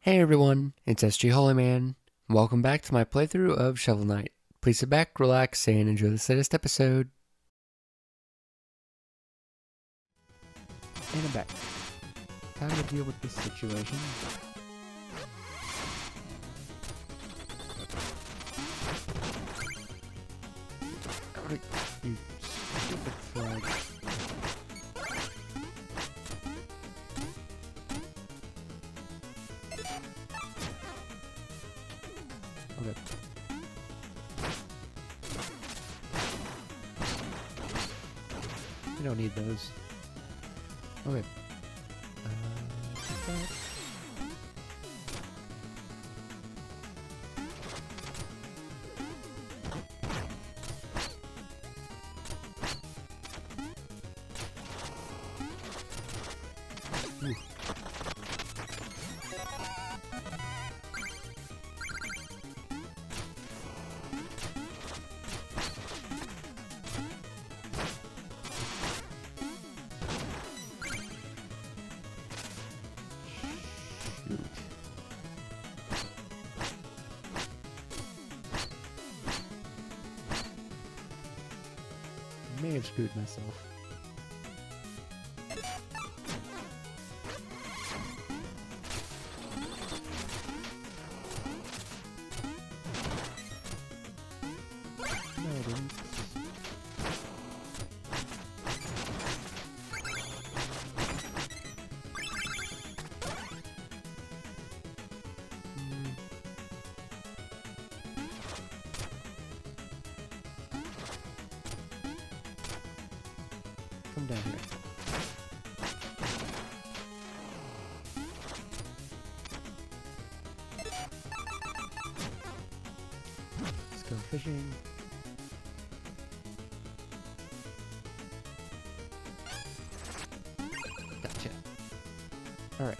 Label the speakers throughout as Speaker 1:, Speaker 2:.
Speaker 1: Hey everyone, it's SG Holyman. Welcome back to my playthrough of Shovel Knight. Please sit back, relax, and enjoy this latest episode. And I'm back. Time to deal with this situation. You stupid frog. Okay. You don't need those. Okay. Take that. Ooh. Shoot. May have screwed myself. No, I didn't. Come down here. Let's go fishing. Gotcha. Alright.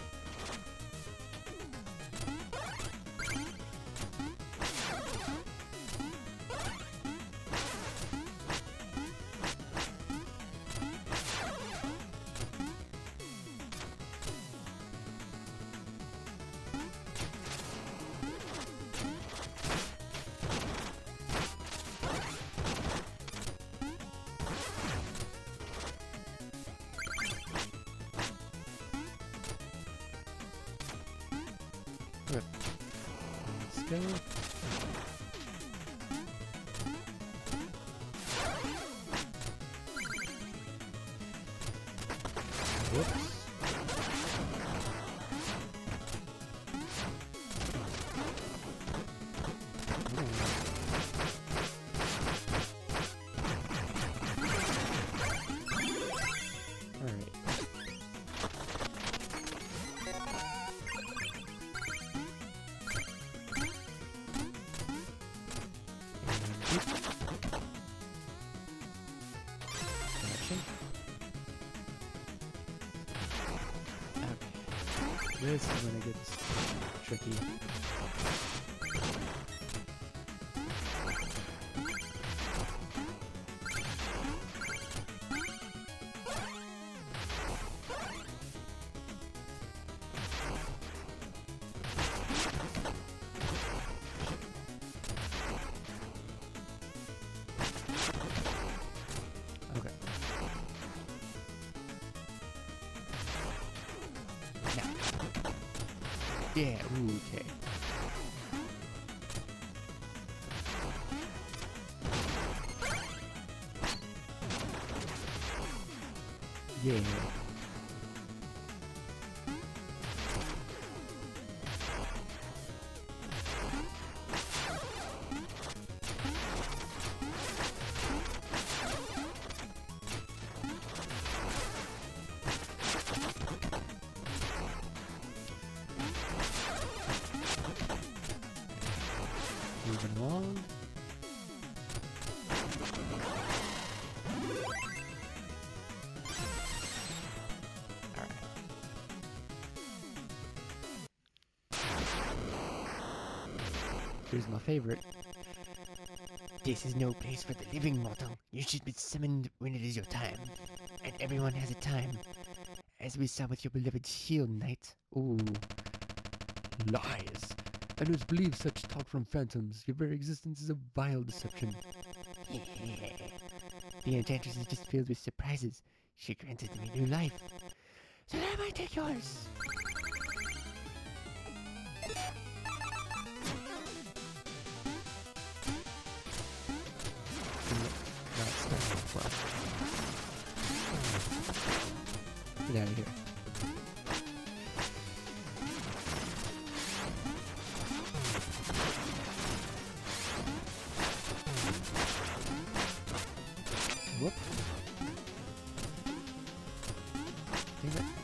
Speaker 1: Let's go. Whoops. Alright. Gotcha. Okay. This is when it gets tricky. Okay. Now. Yeah, ooh, okay. Yeah. Moving along. Alright. Here's my favorite. This is no place for the living, mortal. You should be summoned when it is your time. And everyone has a time. As we saw with your beloved shield knight. Ooh.
Speaker 2: Lies! I don't believe such talk from phantoms. Your very existence is a vile deception.
Speaker 1: Yeah. The enchantress is just filled with surprises. She granted me new life. So now I might take yours.
Speaker 2: Not starting well. Get out of here. Whoop. Damn it.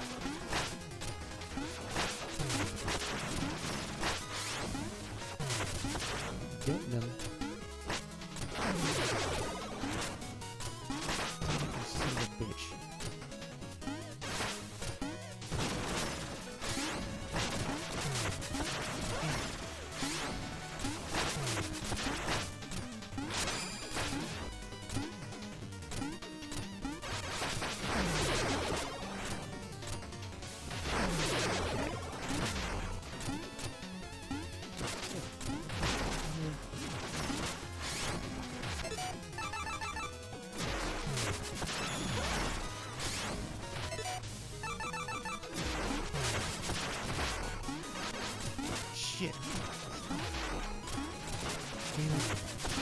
Speaker 2: Get them. Son of a bitch.
Speaker 1: Shit.
Speaker 2: Damn it.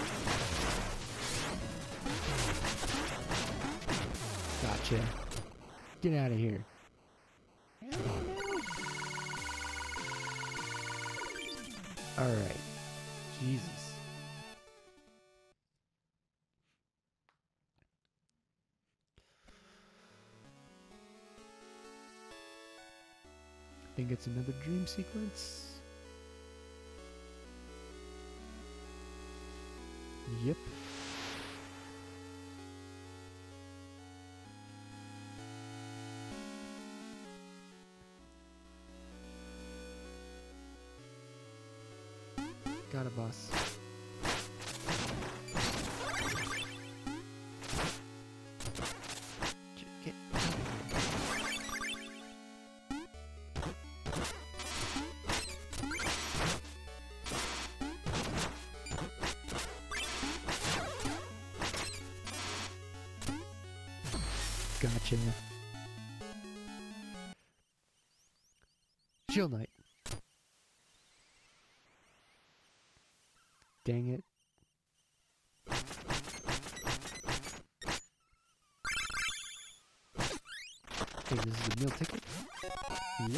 Speaker 2: Gotcha. Get out of here. Alright. Jesus. I think it's another dream sequence. Yep. Got a boss.
Speaker 1: Get
Speaker 2: Gotcha. Shield Knight. Dang it. Okay, this is a meal ticket. Yep.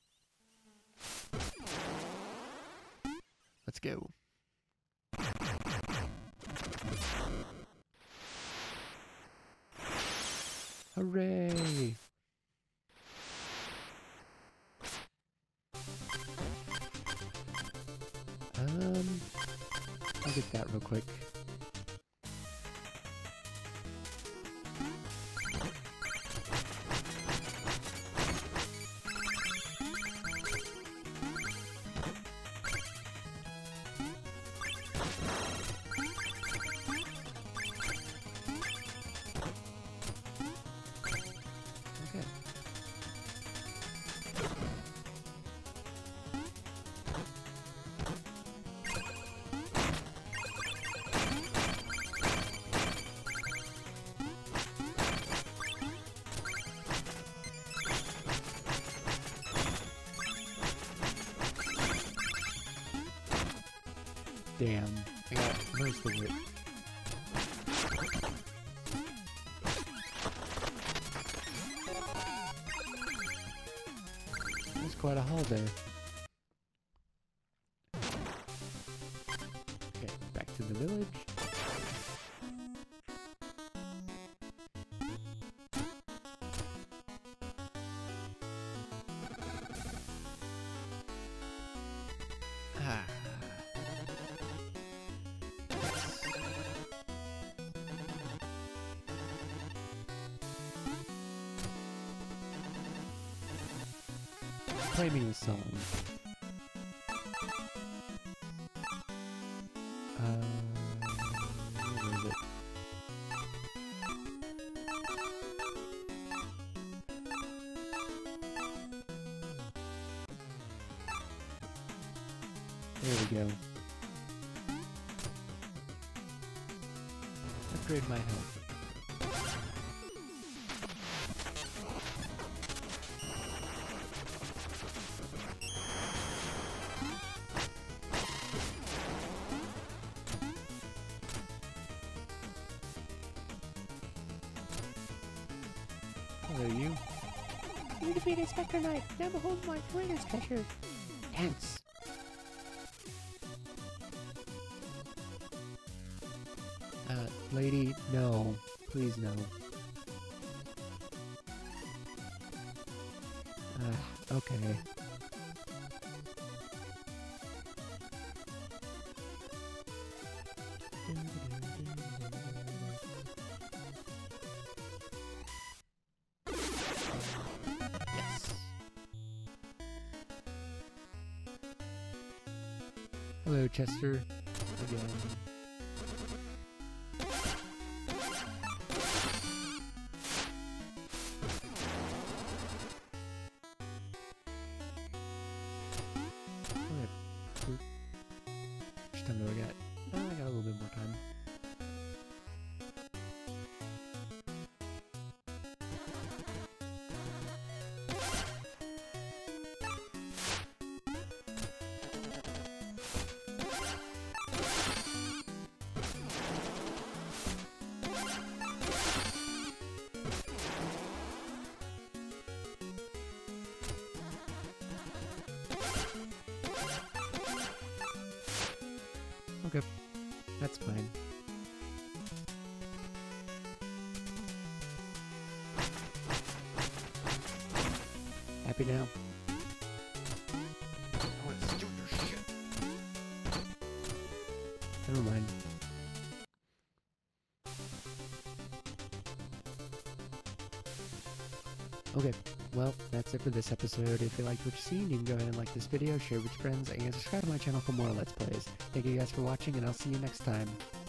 Speaker 2: Let's go. Hooray! I'll get that real quick. Okay. Damn, I got most of it. That's quite a haul there. Okay, back to the village.
Speaker 1: ah. Play me a song. Where is it?
Speaker 2: There we go. Upgrade my health. Hello, you.
Speaker 1: You defeated Specter Knight. Now behold my greatest treasure. Dance.
Speaker 2: Lady, no. Please, no. Okay.
Speaker 1: Yes.
Speaker 2: Hello, Chester. Again. How much time do I got? Oh, I got a little bit more time. Okay, that's fine. Happy now?
Speaker 1: I want to steal your shit.
Speaker 2: Never mind. Okay, well, that's it for this episode. If you liked what you've seen, you can go ahead and like this video, share with your friends, and subscribe to my channel for more Let's Plays. Thank you guys for watching, and I'll see you next time.